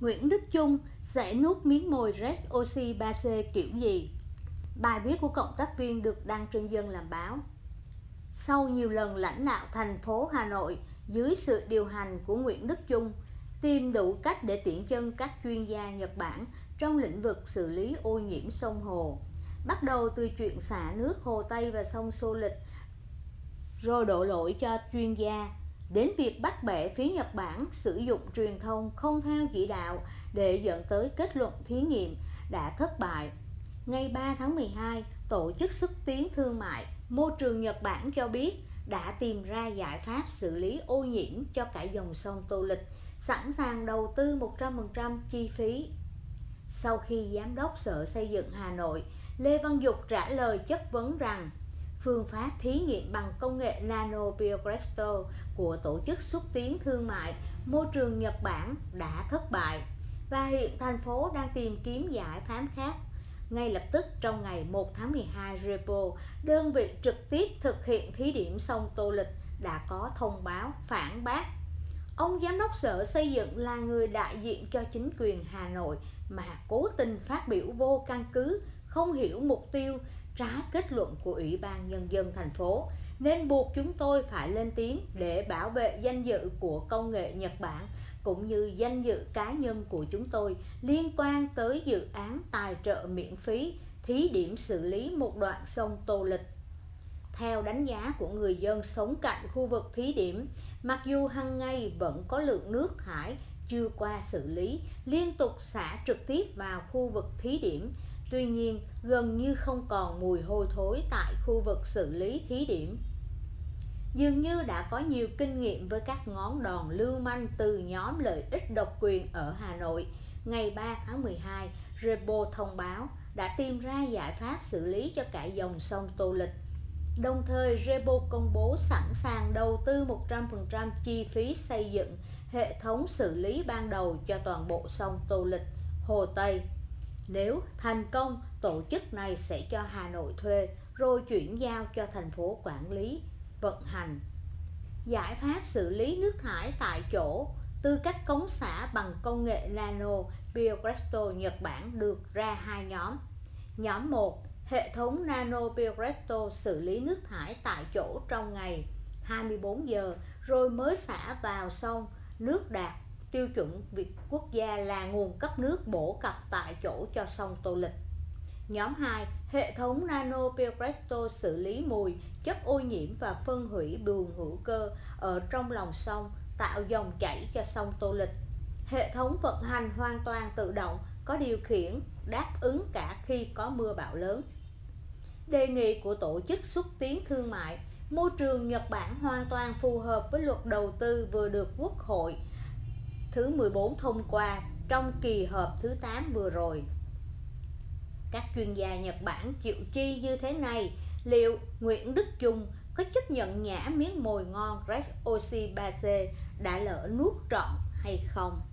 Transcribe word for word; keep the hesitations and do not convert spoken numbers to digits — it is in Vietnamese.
Nguyễn Đức Chung sẽ nuốt miếng mồi Red Oxy ba C kiểu gì? Bài viết của cộng tác viên được đăng trên Dân Làm Báo. Sau nhiều lần lãnh đạo thành phố Hà Nội dưới sự điều hành của Nguyễn Đức Chung tìm đủ cách để tiễn chân các chuyên gia Nhật Bản trong lĩnh vực xử lý ô nhiễm sông Hồ, bắt đầu từ chuyện xả nước Hồ Tây và sông Xô Lịch, rồi đổ lỗi cho chuyên gia, đến việc bắt bẻ phía Nhật Bản sử dụng truyền thông không theo chỉ đạo để dẫn tới kết luận thí nghiệm đã thất bại. Ngày ba tháng mười hai, Tổ chức Xúc tiến Thương mại Môi trường Nhật Bản cho biết đã tìm ra giải pháp xử lý ô nhiễm cho cả dòng sông Tô Lịch, sẵn sàng đầu tư một trăm phần trăm chi phí. Sau khi Giám đốc Sở Xây dựng Hà Nội Lê Văn Dục trả lời chất vấn rằng phương pháp thí nghiệm bằng công nghệ nano biocrystal của Tổ chức Xúc tiến Thương mại Môi trường Nhật Bản đã thất bại và hiện thành phố đang tìm kiếm giải pháp khác. Ngay lập tức trong ngày một tháng mười hai, Repo, đơn vị trực tiếp thực hiện thí điểm sông Tô Lịch, đã có thông báo phản bác. Ông Giám đốc Sở Xây dựng là người đại diện cho chính quyền Hà Nội mà cố tình phát biểu vô căn cứ, không hiểu mục tiêu, trái kết luận của Ủy ban Nhân dân thành phố, nên buộc chúng tôi phải lên tiếng để bảo vệ danh dự của công nghệ Nhật Bản cũng như danh dự cá nhân của chúng tôi liên quan tới dự án tài trợ miễn phí thí điểm xử lý một đoạn sông Tô Lịch. Theo đánh giá của người dân sống cạnh khu vực thí điểm, mặc dù hàng ngày vẫn có lượng nước thải chưa qua xử lý liên tục xả trực tiếp vào khu vực thí điểm, tuy nhiên gần như không còn mùi hôi thối tại khu vực xử lý thí điểm. Dường như đã có nhiều kinh nghiệm với các ngón đòn lưu manh từ nhóm lợi ích độc quyền ở Hà Nội. Ngày ba tháng mười hai, Repo thông báo đã tìm ra giải pháp xử lý cho cả dòng sông Tô Lịch. Đồng thời, Repo công bố sẵn sàng đầu tư một trăm phần trăm chi phí xây dựng hệ thống xử lý ban đầu cho toàn bộ sông Tô Lịch, Hồ Tây. Nếu thành công, tổ chức này sẽ cho Hà Nội thuê rồi chuyển giao cho thành phố quản lý, vận hành. Giải pháp xử lý nước thải tại chỗ từ các cống xả bằng công nghệ nano biocrystal Nhật Bản được ra hai nhóm. Nhóm một, hệ thống nano biocrystal xử lý nước thải tại chỗ trong ngày hai mươi bốn giờ rồi mới xả vào sông, nước đạt tiêu chuẩn Việt quốc gia là nguồn cấp nước bổ cập tại chỗ cho sông Tô Lịch. Nhóm hai, hệ thống nano biocrystal xử lý mùi, chất ô nhiễm và phân hủy bùn hữu cơ ở trong lòng sông, tạo dòng chảy cho sông Tô Lịch. Hệ thống vận hành hoàn toàn tự động, có điều khiển, đáp ứng cả khi có mưa bão lớn. Đề nghị của Tổ chức Xúc tiến Thương mại Môi trường Nhật Bản hoàn toàn phù hợp với luật đầu tư vừa được Quốc hội thứ mười bốn thông qua trong kỳ họp thứ tám vừa rồi. Các chuyên gia Nhật Bản chịu chi như thế này, liệu Nguyễn Đức Chung có chấp nhận nhả miếng mồi ngon Red Oxy ba C đã lỡ nuốt trọn hay không?